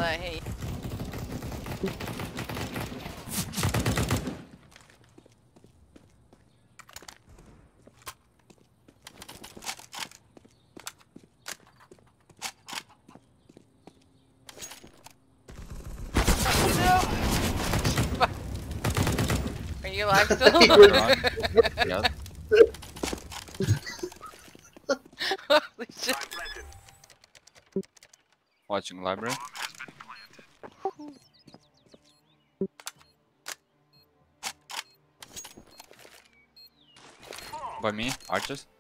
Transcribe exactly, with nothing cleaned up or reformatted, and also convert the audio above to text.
Uh, hey. Are you alive still? Yeah. Holy shit. Watching library. By me, archers.